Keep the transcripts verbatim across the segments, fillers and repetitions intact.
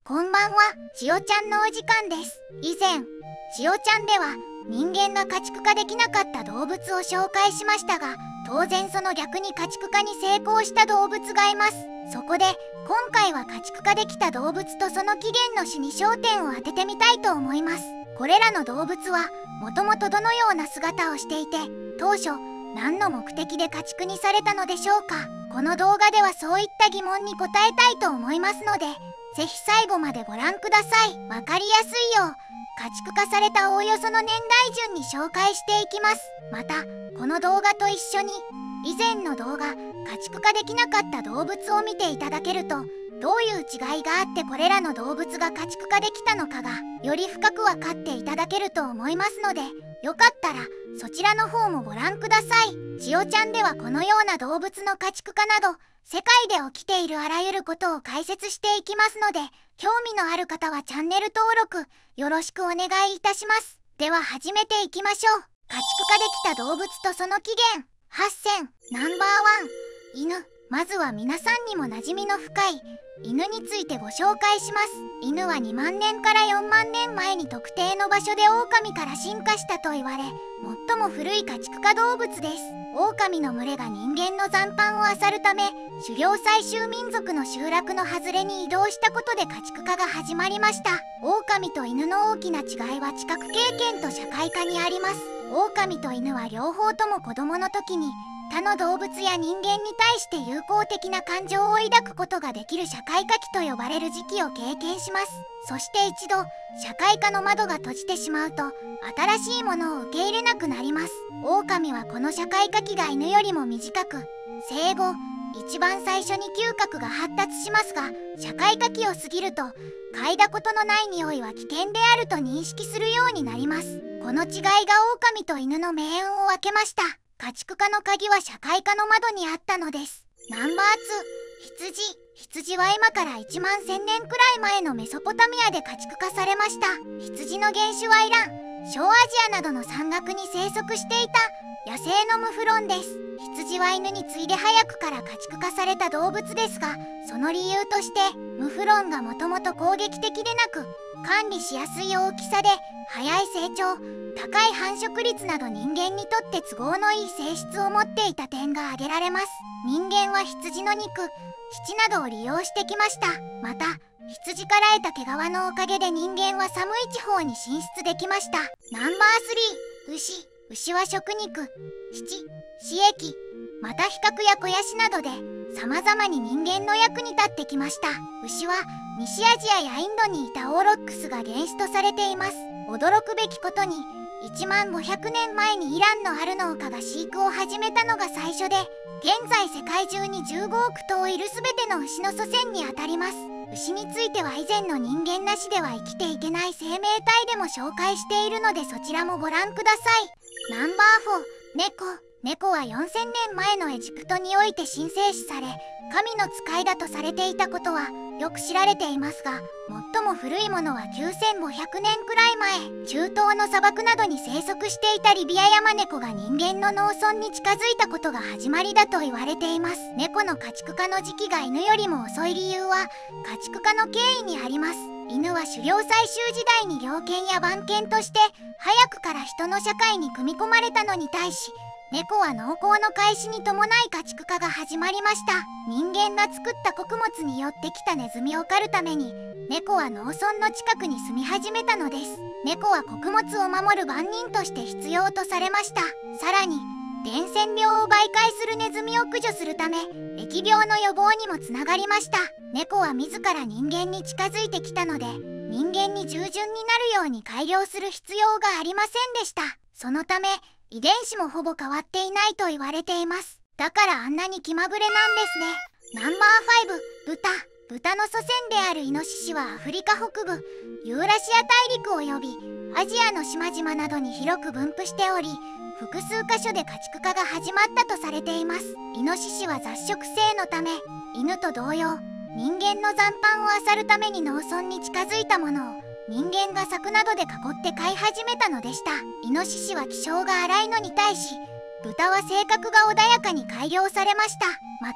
こんばんは、しおちゃんのお時間です。以前、しおちゃんでは人間が家畜化できなかった動物を紹介しましたが、当然その逆に家畜化に成功した動物がいます。そこで今回は家畜化できた動物とその起源の種に焦点を当ててみたいと思います。これらの動物はもともとどのような姿をしていて、当初何の目的で家畜にされたのでしょうか。この動画ではそういった疑問に答えたいと思いますので、ぜひ最後までご覧ください。わかりやすいよう家畜化されたおおよその年代順に紹介していきます。またこの動画と一緒に以前の動画家畜化できなかった動物を見ていただけると、どういう違いがあってこれらの動物が家畜化できたのかがより深く分かっていただけると思いますので、よかったらそちらの方もご覧ください。しおちゃんではこのような動物の家畜化など世界で起きているあらゆることを解説していきますので、興味のある方はチャンネル登録よろしくお願いいたします。では始めていきましょう。家畜化できた動物とその起源。はっせんナンバーワン、犬。まずは皆さんにも馴染みの深い犬についてご紹介します。犬はにまんねんからよんまんねんまえに特定の場所で狼から進化したと言われ、最も古い家畜化動物です。狼の群れが人間の残飯を漁るため、狩猟採集民族の集落の外れに移動したことで家畜化が始まりました。狼と犬の大きな違いは知覚経験と社会化にあります。狼と犬は両方とも子供の時に他の動物や人間に対して友好的な感情を抱くことができる社会化期と呼ばれる時期を経験します。そして一度社会化の窓が閉じてしまうと新しいものを受け入れなくなります。狼はこの社会化期が犬よりも短く、生後一番最初に嗅覚が発達しますが、社会化期を過ぎると嗅いだことのない匂いは危険であると認識するようになります。この違いが狼と犬の命運を分けました。家畜化の鍵は社会化の窓にあったのです。ナンバーツー、羊。羊は今からいちまんせんねんくらい前のメソポタミアで家畜化されました。羊の原種はイラン、小アジアなどの山岳に生息していた野生のムフロンです。羊は犬に次いで早くから家畜化された動物ですが、その理由としてムフロンがもともと攻撃的でなく、管理しやすい大きさで早い成長、高い繁殖率など人間にとって都合のいい性質を持っていた点が挙げられます。人間は羊の肉、乳などを利用してきました。また羊から得た毛皮のおかげで人間は寒い地方に進出できました。ナンバースリー、牛。牛は食肉、乳、飼液、また比較や肥やしなどで様々に人間の役に立ってきました。牛は西アジアやインドにいたオーロックスが原種とされています。驚くべきことにいちまんごひゃくねんまえにイランのある農家が飼育を始めたのが最初で、現在世界中にじゅうごおくとういる全ての牛の祖先にあたります。牛については以前の人間なしでは生きていけない生命体でも紹介しているので、そちらもご覧ください。ナンバーフォー、猫。猫はよんせんねんまえのエジプトにおいて神聖視され、神の使いだとされていたことはよく知られていますが、最も古いものはきゅうせんごひゃくねんくらい前、中東の砂漠などに生息していたリビアヤマネコが人間の農村に近づいたことが始まりだと言われています。猫の家畜化の時期が犬よりも遅い理由は家畜化の経緯にあります。犬は狩猟採集時代に猟犬や番犬として早くから人の社会に組み込まれたのに対し、猫は農耕の開始に伴い家畜化が始まりました。人間が作った穀物によってきたネズミを狩るために猫は農村の近くに住み始めたのです。猫は穀物を守る番人として必要とされました。さらに伝染病を媒介するネズミを駆除するため疫病の予防にもつながりました。猫は自ら人間に近づいてきたので、人間に従順になるように改良する必要がありませんでした。そのため遺伝子もほぼ変わっていないと言われています。だからあんなに気まぐれなんですね。ナンバーファイブ、豚。豚の祖先であるイノシシはアフリカ北部、ユーラシア大陸及びアジアの島々などに広く分布しており、複数箇所で家畜化が始まったとされています。イノシシは雑食性のため、犬と同様人間の残飯を漁るために農村に近づいたものを人間が柵などで囲って飼い始めたのでした。イノシシは気性が荒いのに対し、豚は性格が穏やかに改良されました。また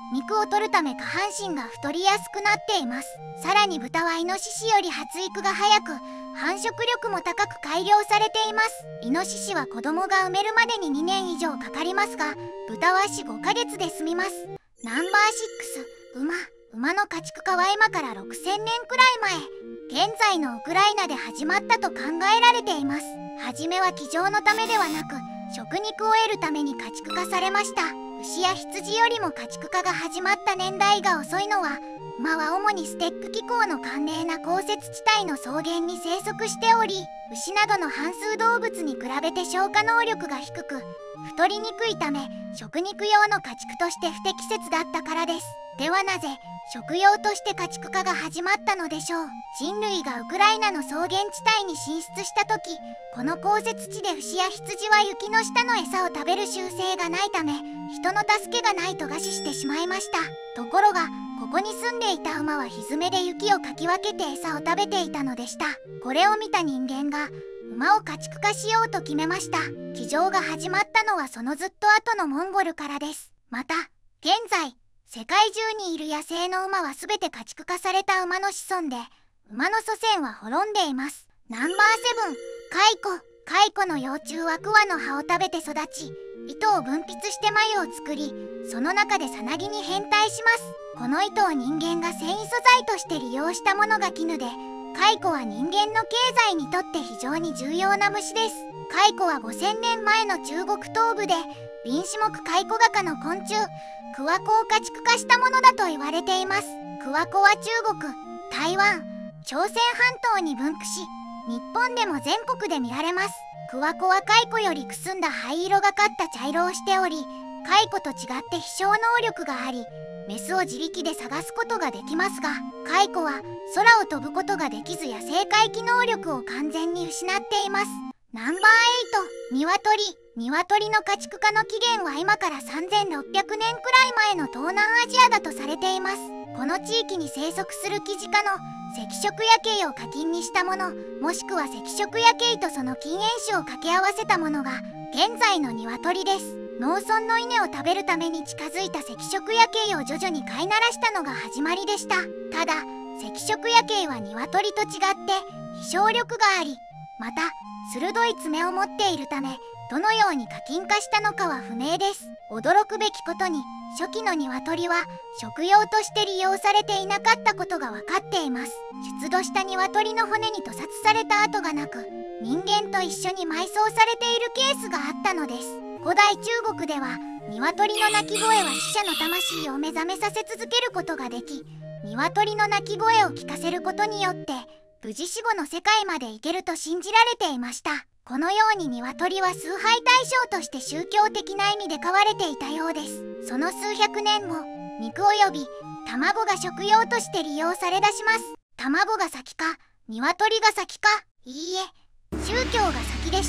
肉を取るため下半身が太りやすくなっています。さらに豚はイノシシより発育が早く、繁殖力も高く改良されています。イノシシは子供が産めるまでににねん以上かかりますが、豚はよん、ごかげつで済みます。ナンバーろく、馬。馬の家畜化は今からろくせんねんくらい前、現在のウクライナで始まったと考えられています。はじめは騎乗のためではなく、食肉を得るために家畜化されました。牛や羊よりも家畜化が始まった年代が遅いのは、馬は主にステック気候の寒冷な降雪地帯の草原に生息しており、牛などの反数動物に比べて消化能力が低く、太りにくいため食肉用の家畜として不適切だったからです。ではなぜ食用として家畜化が始まったのでしょう。人類がウクライナの草原地帯に進出した時、この降雪地で牛や羊は雪の下の餌を食べる習性がないため、人の助けがないと餓死してしまいました。ところがここに住んでいた馬は蹄で雪をかき分けて餌を食べていたのでした。これを見た人間が馬を家畜化しようと決めました。騎乗が始まったのはそのずっと後のモンゴルからです。また現在世界中にいる野生の馬は全て家畜化された馬の子孫で、馬の祖先は滅んでいます。ナンバーセブン、蚕。蚕の幼虫は桑の葉を食べて育ち、糸を分泌して繭を作り、その中でさなぎに変態します。この糸を人間が繊維素材として利用したものが絹で、蚕は人間の経済にとって非常に重要な虫です。蚕はごせんねんまえの中国東部で臨死目蚕科の昆虫桑子を家畜化したものだと言われています。桑子は中国、台湾、朝鮮半島に分布し、日本でも全国で見られます。桑子は蚕よりくすんだ灰色がかった茶色をしており、蚕と違って飛翔能力があり、メスを自力で探すことができますが、蚕は空を飛ぶことができず野生回帰能力を完全に失っています。ナンバーエイト、鶏。鶏の家畜化の起源は今からさんぜんろっぴゃくねんくらい前の東南アジアだとされています。この地域に生息するキジ科の赤色野鶏を家禽にしたもの、もしくは赤色野鶏とその近縁種を掛け合わせたものが現在の鶏です。農村の稲を食べるために近づいた赤色野鶏を徐々に飼いならしたのが始まりでした。ただ赤色野鶏は鶏と違って飛翔力があり、また鋭い爪を持っているため、どのように家禽化したのかは不明です。驚くべきことに初期の鶏は食用として利用されていなかったことが分かっています。出土した鶏の骨に屠殺された跡がなく、人間と一緒に埋葬されているケースがあったのです。古代中国では鶏の鳴き声は死者の魂を目覚めさせ続けることができ、鶏の鳴き声を聞かせることによって無事死後の世界まで行けると信じられていました。このように鶏は崇拝対象として宗教的な意味で飼われていたようです。その数百年後、肉及び卵が食用として利用されだします。卵が先か鶏が先か、いいえ、宗教が先でした。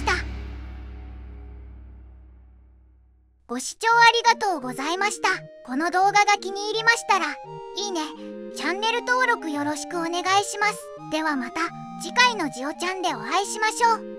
ご視聴ありがとうございました。この動画が気に入りましたらいいね、チャンネル登録よろしくお願いします。ではまた次回のジオちゃんでお会いしましょう。